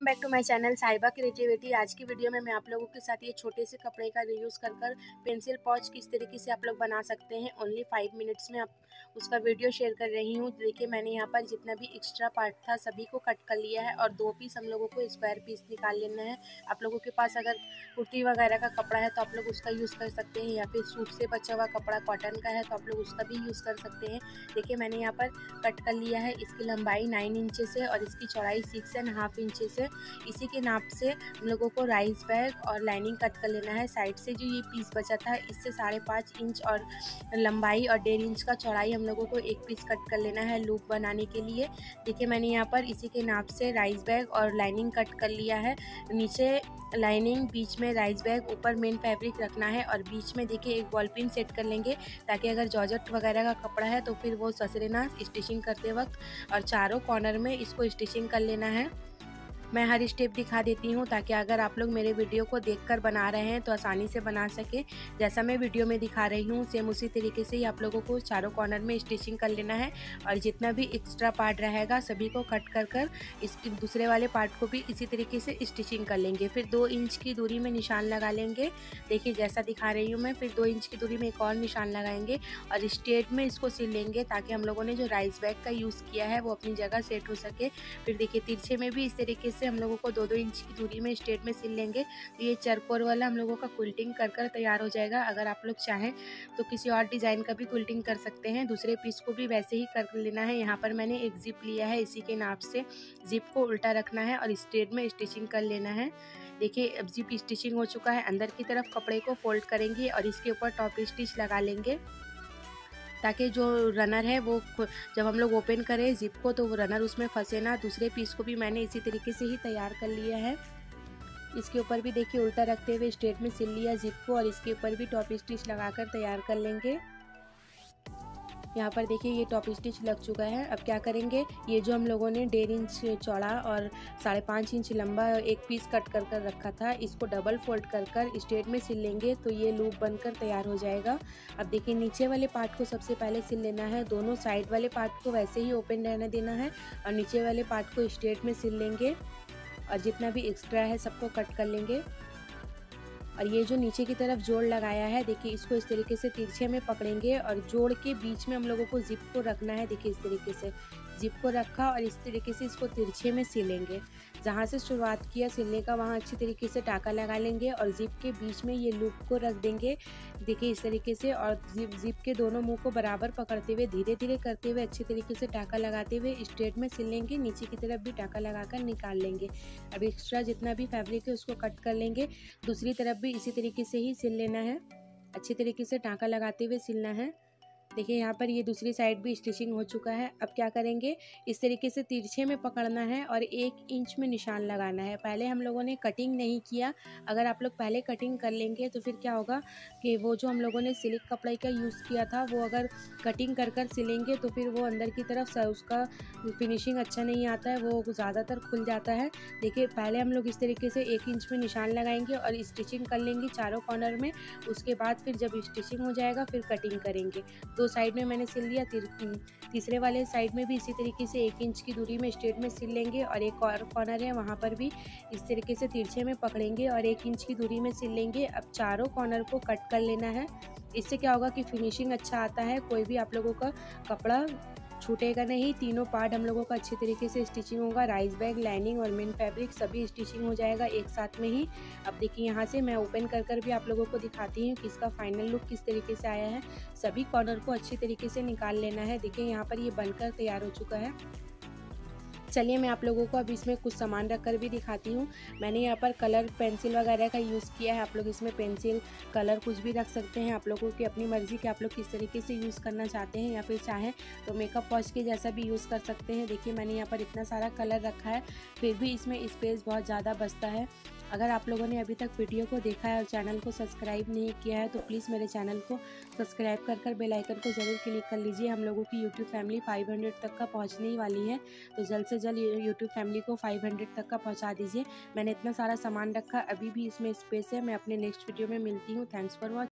Back to my channel Sahiba creativity. आज की video में मैं आप लोगों के साथ ये छोटे से कपड़े का रीयूज़ कर पेंसिल पाउच किस तरीके से आप लोग बना सकते हैं ओनली 5 मिनट्स में आप उसका वीडियो शेयर कर रही हूँ। देखिए मैंने यहाँ पर जितना भी एक्स्ट्रा पार्ट था सभी को कट कर लिया है और 2 पीस हम लोगों को स्क्वायर पीस निकाल लेना है। आप लोगों के पास अगर कुर्ती वगैरह का कपड़ा है तो आप लोग उसका यूज़ कर सकते हैं, या फिर सूट से बचा हुआ कपड़ा कॉटन का है तो आप लोग उसका भी यूज़ कर सकते हैं। देखिए मैंने यहाँ पर कट कर लिया है। इसकी लंबाई 9 इंचेस है और इसकी चौड़ाई 6.5 इंचेस है। इसी के नाप से हम लोगों को राइस बैग और लाइनिंग कट कर लेना है। साइड से जो ये पीस बचा था इससे 5.5 इंच और लंबाई और 1.5 इंच का चौड़ाई हम लोगों को एक पीस कट कर लेना है लूप बनाने के लिए। देखिए मैंने यहाँ पर इसी के नाप से राइस बैग और लाइनिंग कट कर लिया है। नीचे लाइनिंग, बीच में राइस बैग, ऊपर मेन फैब्रिक रखना है और बीच में देखिए एक बॉल पिन सेट कर लेंगे ताकि अगर जॉर्जेट वगैरह का कपड़ा है तो फिर वो ससरे ना स्टिचिंग करते वक्त। और चारों कॉर्नर में इसको स्टिचिंग कर लेना है। मैं हर स्टेप दिखा देती हूँ ताकि अगर आप लोग मेरे वीडियो को देखकर बना रहे हैं तो आसानी से बना सके। जैसा मैं वीडियो में दिखा रही हूँ सेम उसी तरीके से ही आप लोगों को चारों कॉर्नर में स्टिचिंग कर लेना है। और जितना भी एक्स्ट्रा पार्ट रहेगा सभी को कट कर इसके दूसरे वाले पार्ट को भी इसी तरीके से स्टिचिंग कर लेंगे। फिर 2 इंच की दूरी में निशान लगा लेंगे। देखिए जैसा दिखा रही हूँ मैं, फिर 2 इंच की दूरी में एक और निशान लगाएंगे और स्ट्रेट में इसको सिल लेंगे ताकि हम लोगों ने जो राइस बैग का यूज़ किया है वो अपनी जगह सेट हो सके। फिर देखिए तिरछे में भी इस तरीके से हम लोगों को 2-2 इंच की दूरी में स्ट्रेट में सिल लेंगे। तो ये चरकोर वाला हम लोगों का क्विल्टिंग कर तैयार हो जाएगा। अगर आप लोग चाहें तो किसी और डिज़ाइन का भी क्विल्टिंग कर सकते हैं। दूसरे पीस को भी वैसे ही कर लेना है। यहाँ पर मैंने एक जिप लिया है, इसी के नाप से जिप को उल्टा रखना है और स्ट्रेट में स्टिचिंग कर लेना है। देखिए अब जिप स्टिचिंग हो चुका है। अंदर की तरफ कपड़े को फोल्ड करेंगे और इसके ऊपर टॉप स्टिच लगा लेंगे ताकि जो रनर है वो जब हम लोग ओपन करें जिप को तो वो रनर उसमें फंसे ना। दूसरे पीस को भी मैंने इसी तरीके से ही तैयार कर लिया है। इसके ऊपर भी देखिए उल्टा रखते हुए स्ट्रेट में सिल लिया जिप को और इसके ऊपर भी टॉप स्टिच लगाकर तैयार कर लेंगे। यहाँ पर देखिए ये टॉप स्टिच लग चुका है। अब क्या करेंगे, ये जो हम लोगों ने 1.5 इंच चौड़ा और 5.5 इंच लंबा एक पीस कट कर रखा था, इसको डबल फोल्ड कर स्ट्रेट में सिल लेंगे तो ये लूप बनकर तैयार हो जाएगा। अब देखिए नीचे वाले पार्ट को सबसे पहले सिल लेना है। दोनों साइड वाले पार्ट को वैसे ही ओपन रहने देना है और नीचे वाले पार्ट को स्ट्रेट में सिल लेंगे और जितना भी एक्स्ट्रा है सबको कट कर लेंगे। और ये जो नीचे की तरफ जोड़ लगाया है देखिए इसको इस तरीके से तिरछे में पकड़ेंगे और जोड़ के बीच में हम लोगों को जिप को रखना है। देखिए इस तरीके से जिप को रखा और इस तरीके से इसको तिरछे में सिलेंगे। जहाँ से शुरुआत किया सिलने का वहाँ अच्छी तरीके से टाका लगा लेंगे और जिप के बीच में ये लूप को रख देंगे। देखिए इस तरीके से और जिप के दोनों मुंह को बराबर पकड़ते हुए धीरे धीरे करते हुए अच्छी तरीके से टाका लगाते हुए स्ट्रेट में सिल लेंगे। नीचे की तरफ भी टाका लगाकर निकाल लेंगे। अब एक्स्ट्रा जितना भी फैब्रिक है उसको कट कर लेंगे। दूसरी तरफ भी इसी तरीके से ही सिल लेना है, अच्छी तरीके से टाका लगाते हुए सिलना है। देखिए यहाँ पर ये दूसरी साइड भी स्टिचिंग हो चुका है। अब क्या करेंगे, इस तरीके से तिरछे में पकड़ना है और 1 इंच में निशान लगाना है। पहले हम लोगों ने कटिंग नहीं किया। अगर आप लोग पहले कटिंग कर लेंगे तो फिर क्या होगा कि वो जो हम लोगों ने सिल्क कपड़े का यूज़ किया था वो अगर कटिंग कर सिलेंगे तो फिर वो अंदर की तरफ उसका फिनिशिंग अच्छा नहीं आता है, वो ज़्यादातर खुल जाता है। देखिए पहले हम लोग इस तरीके से 1 इंच में निशान लगाएंगे और स्टिचिंग कर लेंगे चारों कॉर्नर में। उसके बाद फिर जब स्टिचिंग हो जाएगा फिर कटिंग करेंगे। 2 साइड में मैंने सिल लिया। तीसरे वाले साइड में भी इसी तरीके से 1 इंच की दूरी में स्ट्रेट में सिल लेंगे और एक और कॉर्नर है वहाँ पर भी इस तरीके से तिरछे में पकड़ेंगे और 1 इंच की दूरी में सिल लेंगे। अब चारों कॉर्नर को कट कर लेना है। इससे क्या होगा कि फिनिशिंग अच्छा आता है, कोई भी आप लोगों का कपड़ा छूटेगा नहीं। तीनों पार्ट हम लोगों का अच्छी तरीके से स्टिचिंग होगा। राइस बैग, लाइनिंग और मेन फैब्रिक सभी स्टिचिंग हो जाएगा एक साथ में ही। अब देखिए यहाँ से मैं ओपन कर भी आप लोगों को दिखाती हूँ कि इसका फाइनल लुक किस तरीके से आया है। सभी कॉर्नर को अच्छी तरीके से निकाल लेना है। देखिए यहाँ पर ये बनकर तैयार हो चुका है। चलिए मैं आप लोगों को अब इसमें कुछ सामान रख कर भी दिखाती हूँ। मैंने यहाँ पर कलर पेंसिल वगैरह का यूज़ किया है। आप लोग इसमें पेंसिल कलर कुछ भी रख सकते हैं, आप लोगों की अपनी मर्ज़ी कि आप लोग किस तरीके से यूज़ करना चाहते हैं, या फिर चाहें तो मेकअप वॉश के जैसा भी यूज़ कर सकते हैं। देखिए मैंने यहाँ पर इतना सारा कलर रखा है फिर भी इसमें स्पेस बहुत ज़्यादा बचता है। अगर आप लोगों ने अभी तक वीडियो को देखा है और चैनल को सब्सक्राइब नहीं किया है तो प्लीज़ मेरे चैनल को सब्सक्राइब कर बेल आइकन को ज़रूर क्लिक कर लीजिए। हम लोगों की यूट्यूब फैमिली 500 तक का पहुंचने ही वाली है, तो जल्द से जल्द यूट्यूब फैमिली को 500 तक का पहुंचा दीजिए। मैंने इतना सारा सामान रखा, अभी भी इसमें स्पेस है। मैं अपने नेक्स्ट वीडियो में मिलती हूँ। Thanks for watching.